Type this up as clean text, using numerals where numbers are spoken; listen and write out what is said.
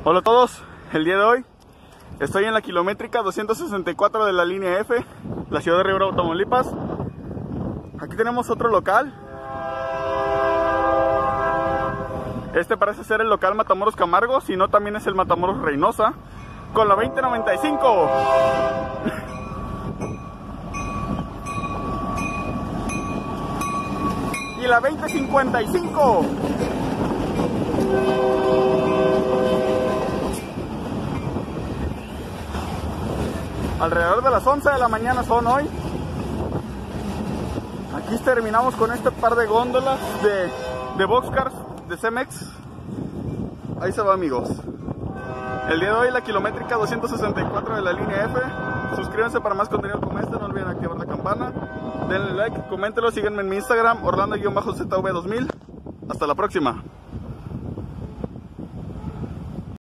Hola a todos, el día de hoy estoy en la kilométrica 264 de la línea F, la ciudad de Río Bravo, Tamaulipas. Aquí tenemos otro local. Este parece ser el local Matamoros Camargo, si no también es el Matamoros Reynosa, con la 2095. Y la 2055. Alrededor de las 11 de la mañana son hoy. Aquí terminamos con este par de góndolas de boxcars de Cemex. Ahí se va, amigos. El día de hoy la kilométrica 264 de la línea F. Suscríbanse para más contenido como este. No olviden activar la campana. Denle like, coméntenlo, síganme en mi Instagram, Orlando-ZV2000. Hasta la próxima.